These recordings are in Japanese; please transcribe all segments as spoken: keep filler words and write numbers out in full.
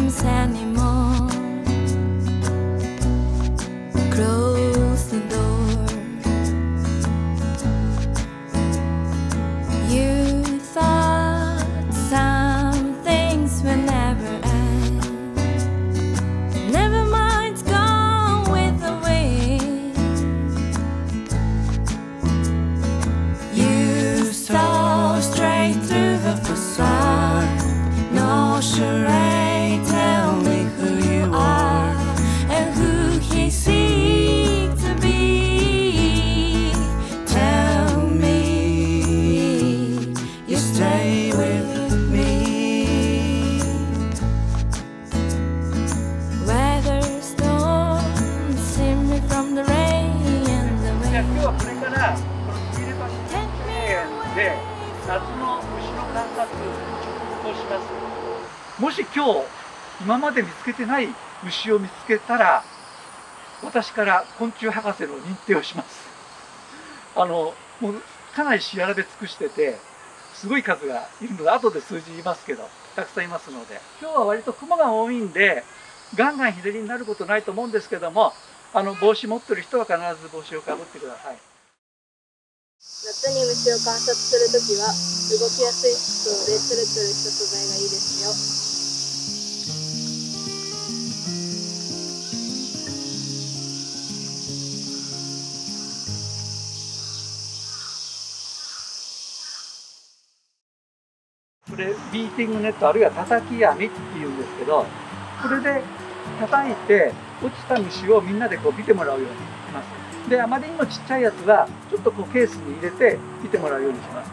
dreams anymore. Close the door. You thought some things would never end. Never mind's gone with the wind. You saw straight through the facade. No charade, tell me who you are and who he seeks to be. Tell me you stay with me. Weather storms see me from the rain and the じゃあ今日 wind. はこれからこのスピードバスで夏の虫の観察をします。もし今日今まで見つけてない虫を見つけたら私から昆虫博士の認定をします。あのもうかなり調べ尽くしててすごい数がいるので後で数字言いますけどたくさんいますので、今日は割と雲が多いんでガンガン日照りになることないと思うんですけども、あの帽子持ってる人は必ず帽子をかぶってください。 夏に虫を観察するときは動きやすい服装でツルツルした素材がいいですよ。 これビーティングネットあるいは叩き網っていうんですけど、これで叩いて落ちた虫をみんなでこう見てもらうようにします。で、あまりにもちっちゃいやつはちょっとこうケースに入れて見てもらうようにします。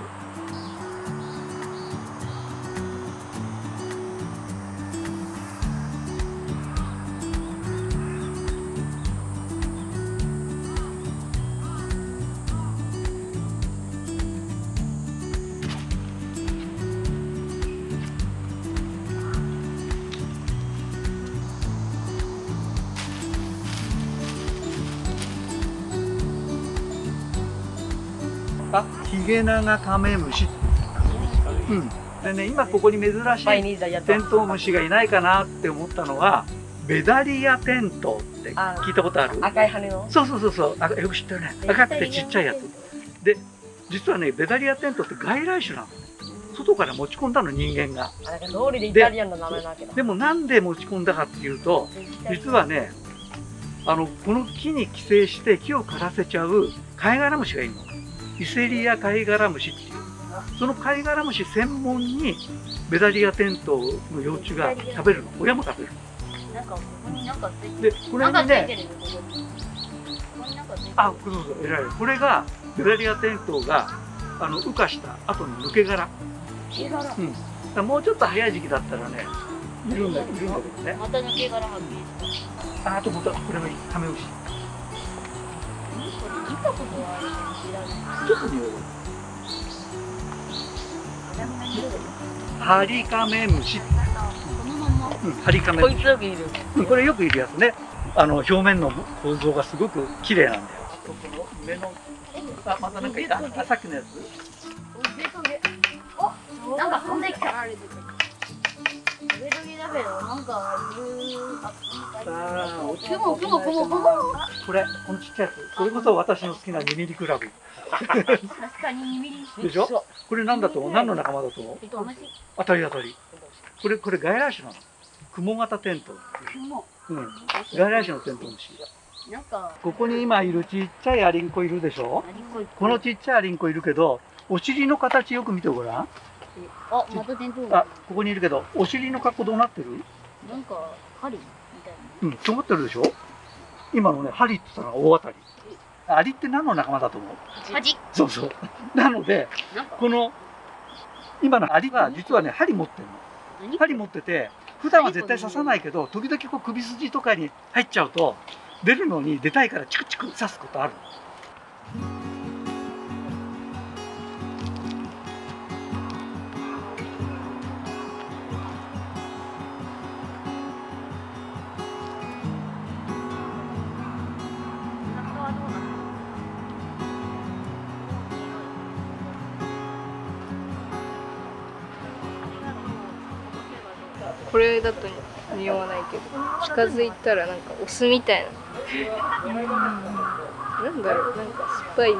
あ、ヒゲナガカメムシ。うん。でね、今ここに珍しいテントウムシがいないかなって思ったのは、ベダリアテントウって聞いたことある？ 赤い羽の？ そうそうそうそう。あ、よく知ってるね。赤くてちっちゃいやつ。で、実はね、ベダリアテントウって外来種なの。外から持ち込んだの、人間が。 あ、だから通りでイタリアンの名前なわけだ。 でもなんで持ち込んだかっていうと、実はね、あのこの木に寄生して木を枯らせちゃうカイガラムシがいるの。イセリアカイガラムシっていう、そのカイガラムシ専門にベダリアテントウの幼虫が食べるの。親も食べる。 なんかここになんかついてで、これにね、 ここになんかついてる。 あ、そうそう、偉い。これがベダリアテントウがあの羽化した後の抜け殻。 抜け殻。 うん。だからもうちょっと早い時期だったらね、いるんだいるんだけどね。 また抜け殻発見した。 あ、あとまたこれもカメムシ。 見たことはあるかもしれない。 ちょっと匂い。ハリカメムシ。 このまま。 うん、ハリカメこムシ。 いつよくいる。 うん、これよくいるやつね。あの表面の構造がすごく綺麗なんだよ。この上の、あ、またなんかいた。あ、さっきのやつ。 お、なんか飛んできた。トゲトゲだけど、なんかいる。 ああ、 雲雲雲雲。 これ、このちっちゃいやつ。これこそ私の好きなにミリクラブ。 確かににミリ。 でしょ。これなんだと思う？何の仲間だと思う？当たり当たり。これこれ外来種なの。クモ型テントウ。 雲。 うん。外来種のテントウムシ。 なんかここに今いるちっちゃいアリンコいるでしょ。このちっちゃいアリンコいるけど、お尻の形よく見てごらん。 あ、またテントウ。 あ、ここにいるけど、お尻の格好どうなってる？ なんか針みたいうん、尖ってるでしょ。今のね、針って言ったのは大当たり。アリって何の仲間だと思う？ な。針。 そうそう。なので、この今のアリは実はね、針持ってるの。針持ってて、普段は絶対刺さないけど、時々こう首筋とかに入っちゃうと、出るのに出たいからチクチク刺すことある。 これだと匂わないけど、近づいたらなんかお酢みたいな。なんだろう、なんか酸っぱい匂い。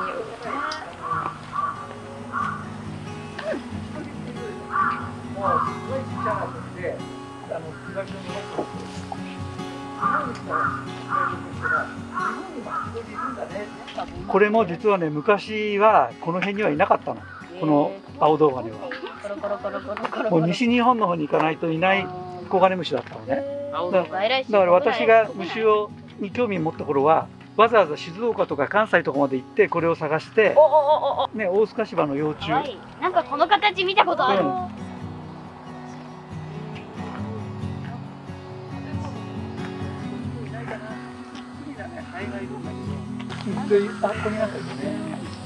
これも実はね、昔はこの辺にはいなかったの。この青銅ガネは。もう西日本の方に行かないといないコガネムシだったのね。だから私が虫をに興味持った頃は、わざわざ静岡とか関西とかまで行ってこれを探して、ね、オオスカシバの幼虫。 なんかこの形見たことある。 あ、ここになんかいるね。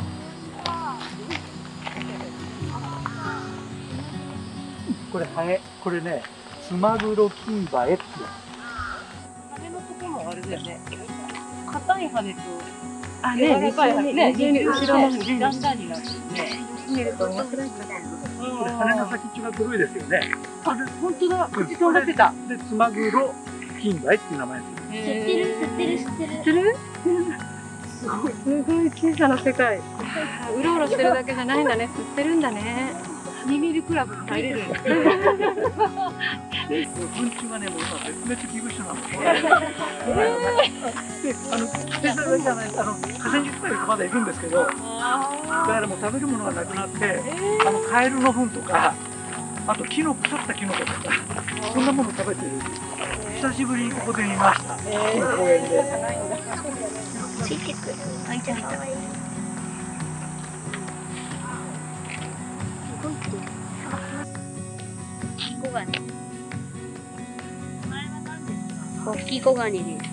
これハエ、これね、ツマグロキンバエっていう。 羽のとこもあれだよね。硬い羽と。 あ、ね、 柔らかい羽ね、 後ろの方にだんだんになってね。 見ると面白いかこれ羽の先っちょが黒いですよね。 あれ、本当だ。口となってた。 で、ツマグロキンバエっていう名前です。 知ってる、知ってる、知ってる。 知ってる？すごい、すごい小さな世界。うろうろしてるだけじゃないんだね。吸ってるんだね。 にミリクラブに入れる。 昆虫はね、もう今絶滅危惧種なの。で、あの、捨てただけじゃない、あの、河川敷とかまだいるんですけど。だからもう食べるものがなくなって、あのカエルの糞とか、あと木の腐ったキノコとか、そんなもの食べてる。久しぶりにここで見ました。この公園で。 ついてくる。あいたいた。コガネ。ホッキコガネです。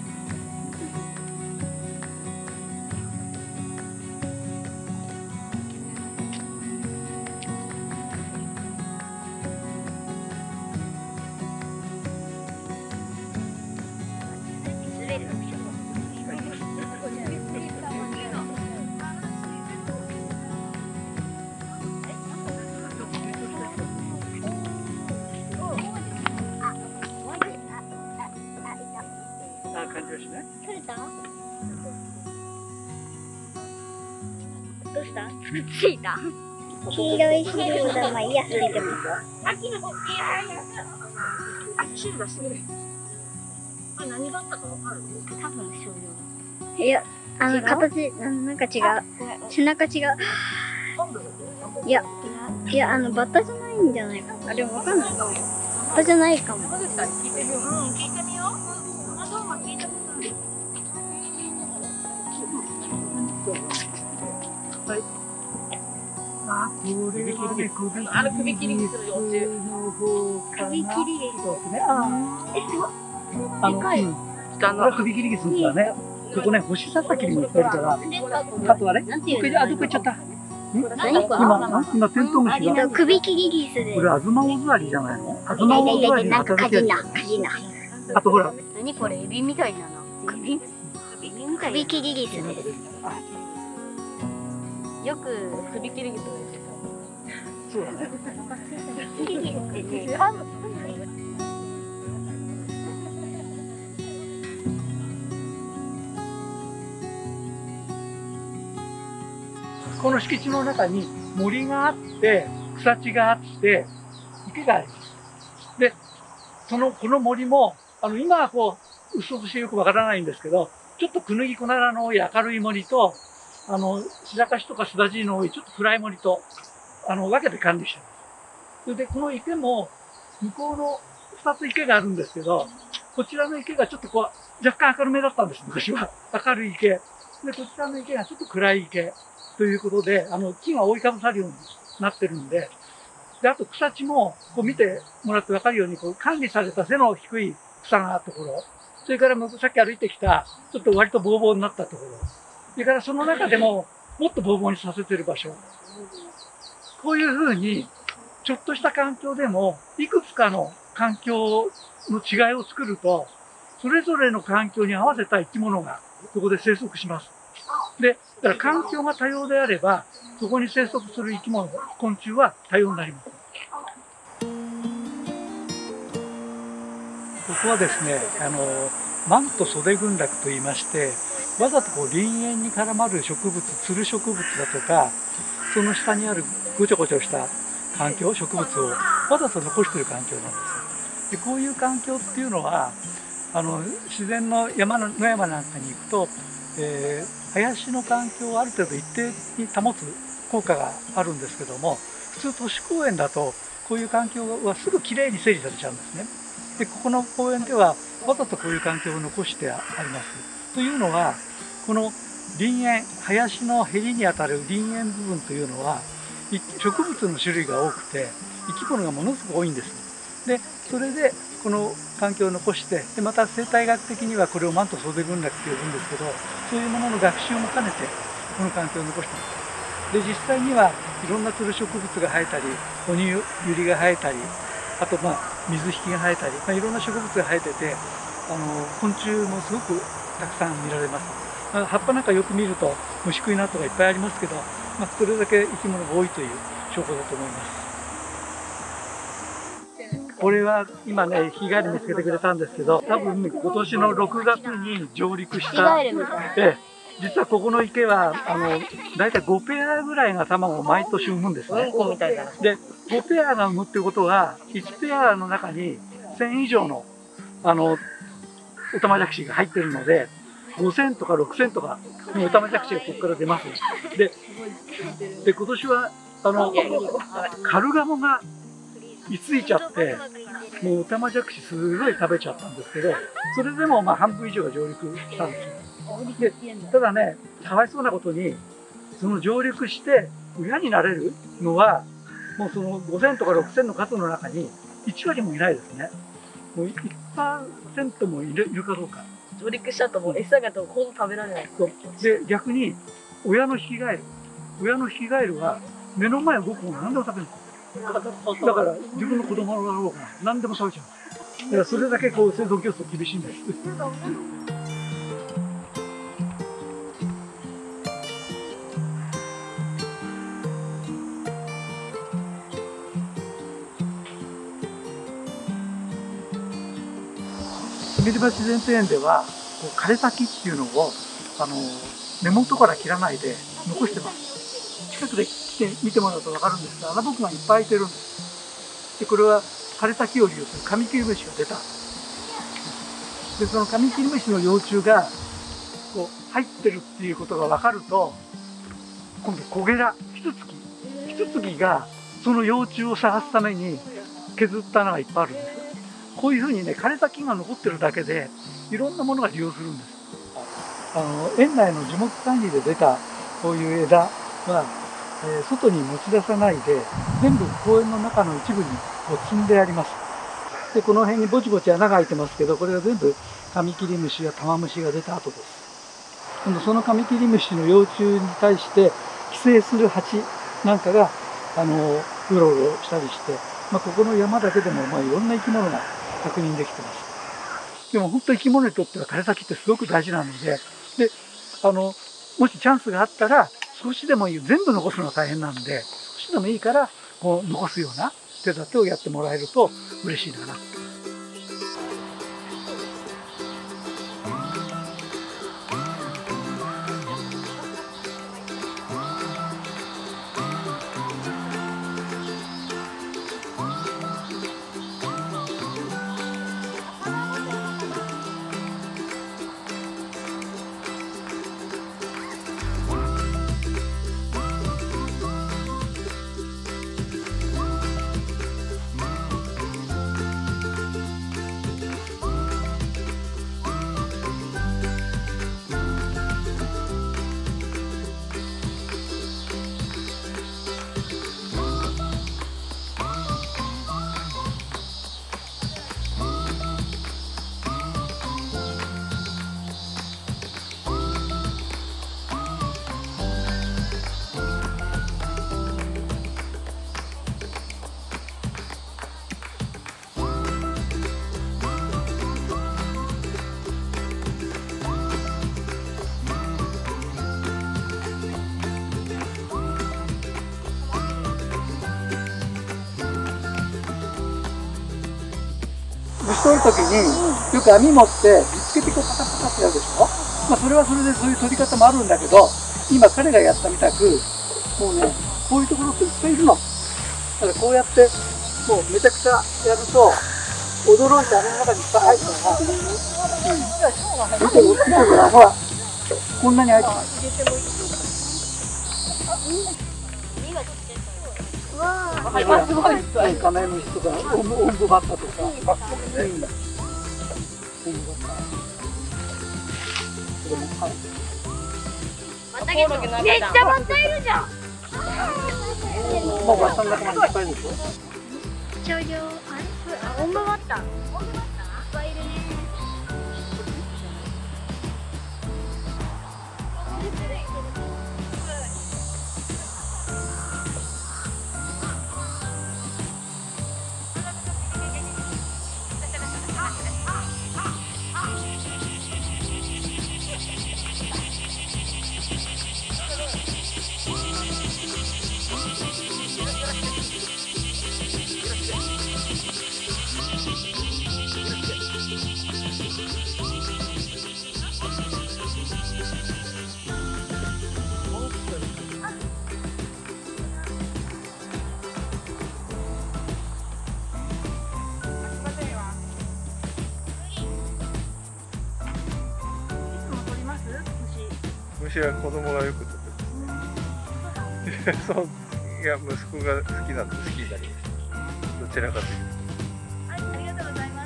取れた？どうした？ついた？黄色いシールド、まあいいや、ついても。 シールだし。これ何があったかわかる？ 多分少量。いや、あの形、なんか違う。背中違う。いや、いや、あのバッタじゃないんじゃないか。あれわかんない。バッタじゃないかも。 聞いてみよう。うん、聞いてみよう。あ、どうも聞いてみよう。 はい。あ、これはね、首あの首切りにする幼虫。 首切りです。 そうね。あえ、すごい。 あの、 でかい。 うん。これ首切りするからね。ここね、星ささきにもいっぱいいるから。あとはね、 なんていうの？ これあ、どこ行っちゃった？ 何これ？ 今、今、テントウムシが。 首切りギスです。 これ、アズマオオズワリじゃないの？アズマオオズワリのなんか働きやカジナ、カジナ。 あとほら。 何これ、エビみたいなの。首首みたいな。首切りギスです。よく首切りギスです。 そうだね。 首切りギスってね。 この敷地の中に森があって草地があって池があります。で、そのこの森もあの今はこう薄々してよくわからないんですけど、ちょっとクヌギコナラの多い明るい森と、あのシダカシとかスダジイの多いちょっと暗い森とあの分けて管理してます。それでこの池も向こうのふたつ池があるんですけど、こちらの池がちょっとこう若干明るめだったんです昔は。明るい池で、こちらの池がちょっと暗い池ということで、あの木が覆いかぶさるようになってるんで、であと草地もこう見てもらって分かるようにこう管理された背の低い草があるところ、それからさっき歩いてきたちょっと割とボーボーになったところ、それからその中でももっとボーボーにさせてる場所、こういうふうにちょっとした環境でもいくつかの環境の違いを作ると、それぞれの環境に合わせた生き物がそこで生息します。で、だから環境が多様であれば、そこに生息する生き物、昆虫は多様になります。 ここはですね、あのマント袖群落といいまして、わざとこう林縁に絡まる植物、つる植物だとか、その下にあるごちょごちょした環境、植物をわざと残している環境なんです。でこういう環境っていうのは、あの自然の山の野山なんかに行くと、えー、林の環境をある程度一定に保つ効果があるんですけども、普通都市公園だとこういう環境はすぐきれいに整理されちゃうんですね。でここの公園ではわざとこういう環境を残してあります。というのは、この林縁、林のへりにあたる林縁部分というのは植物の種類が多くて生き物がものすごく多いんです。でそれでこの環境を残して、でまた生態学的にはこれをマント袖群落って呼ぶんですけど、そういうものの学習も兼ねてこの環境を残しています。で実際にはいろんなつる植物が生えたり、哺乳ユリが生えたり、あとまあ水引が生えたり、まあ、いろんな植物が生えてて、あの昆虫もすごくたくさん見られます。まあ、葉っぱなんかよく見ると虫食いなとかいっぱいありますけど、まあ、それだけ生き物が多いという証拠だと思います。これは今ね、日帰り見つけてくれたんですけど、多分、ね、今年のろくがつに上陸した、ええ、実はここの池はあの大体ごペアぐらいが卵を毎年産むんですね。でごペアが産むっていうことは、いちペアの中にせん以上のあのオタマジャクシが入ってるので、ごせんとかろくせんとかのオタマジャクシがここから出ます。でで今年はあのカルガモが居ついちゃって、もうオタマジャクシすごい食べちゃったんですけど、それでもまあ半分以上が上陸したんですよ。でただね、かわいそうなことに、その上陸して親になれるのはもうそのごせんとかろくせんの数の中にいち割もいないですね。もう いちパーセント もいるかどうか。 上陸しちゃうともう餌がほとんど食べられない。 そうで逆に親のヒキガエル親のヒキガエルは目の前を動くもの何でも食べるんです。だから自分の子供のだろうが何でも食べちゃうんです。だからそれだけこう生存競争厳しいんです。姫島自然庭園ではこう枯れ先っていうのをあの根元から切らないで残してます。近くで来て見てもらうと分かるんですが、穴ぼこがいっぱい開いてるんです。でこれは枯れ先を利用するカミキリムシが出た。でそのカミキリムシの幼虫がこう入ってるっていうことが分かると、今度コゲラキツツキキツツキがその幼虫を探すために削った穴がいっぱいあるんです。こういうふうにね、枯れ先が残ってるだけでいろんなものが利用するんです。あの園内の樹木管理で出たこういう枝は、えー、外に持ち出さないで全部公園の中の一部にこう積んであります。でこの辺にぼちぼち穴が開いてますけど、これは全部カミキリムシやタマムシが出た後です。今度そのカミキリムシの幼虫に対して寄生する蜂なんかがあのうろうろしたりして、まあ、ここの山だけでもまあいろんな生き物が確認できてます。でも本当生き物にとっては枯れ先ってすごく大事なので、であのもしチャンスがあったら少しでもいい、全部残すのは大変なので少しでもいいからこう残すような手立てをやってもらえると嬉しいな。 虫取るときによく網持って見つけてこうパタパタってやるでしょ。まあそれはそれでそういう取り方もあるんだけど、今彼がやったみたくもうねこういうところっていっぱいいるの。だからこうやってもうめちゃくちゃやると驚いて網の中にいっぱい入ってるから、うん、見て見てごらん、ほらこんなに入ってる。はい、ほら、カメムシとか、オンブバッタとか、うん、オンブバッタ。 めっちゃバッタいるじゃん。 もうバッタの中までいっぱいいるでしょ。 ちょうど、あれ、あ、オンブバッタ。いっぱいいるね。 虫は子供がよく取ってますね。そう、いや息子が好きなんで好きになりました。どちらかというと。 ありがとうございます。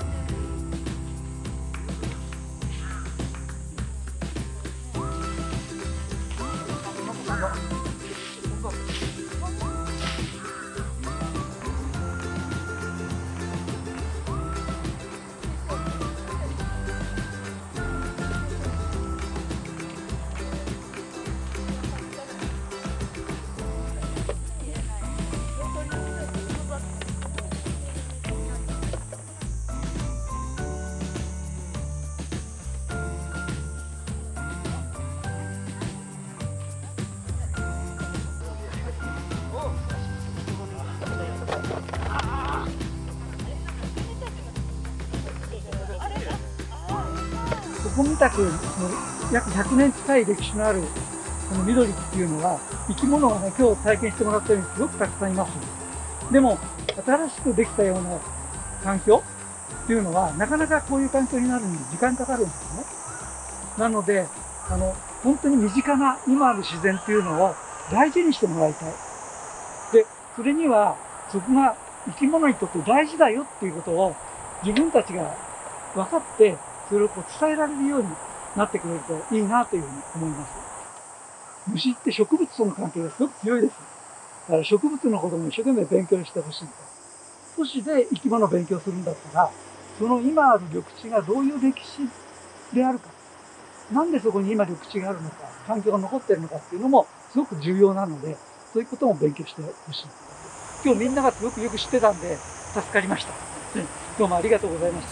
ここみたく約ひゃくねん近い歴史のあるこの緑っていうのは生き物がね今日体験してもらったようにすごくたくさんいます。でも新しくできたような環境っていうのはなかなかこういう環境になるのに時間かかるんですね。なのであの本当に身近な今ある自然っていうのを大事にしてもらいたい。でそれにはそこが生き物にとって大事だよっていうことを自分たちが分かってそれをこう伝えられるようになってくれるといいなというふうに思います。虫って植物との関係がすごく強いです。だから植物のことも一生懸命勉強してほしいと。都市で生き物を勉強するんだったら、その今ある緑地がどういう歴史であるか、なんでそこに今緑地があるのか、環境が残っているのかっていうのもすごく重要なので、そういうことも勉強してほしい。今日みんながすごくよく知ってたんで助かりました。どうもありがとうございました。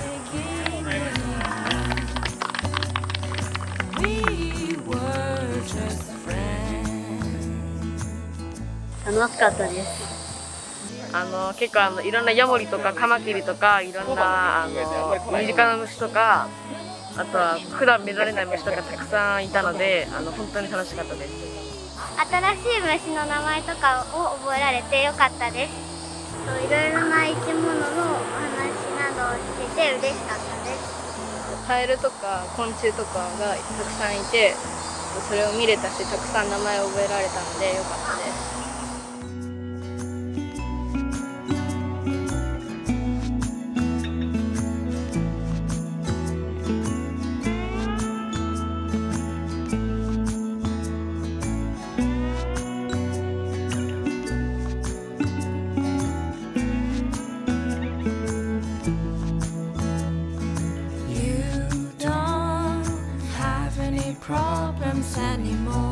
楽しかったです。 あの結構あのいろんなヤモリとかカマキリとかいろんなあの身近な虫とか、あとは普段見られない虫とかたくさんいたので、あの本当に楽しかったです。 新しい虫の名前とかを覚えられてよかったです。いろいろな生き物のお話などを聞けて嬉しかったです。 カエルとか昆虫とかがたくさんいて、それを見れたし、たくさん名前を覚えられたのでよかったです。 problems anymore.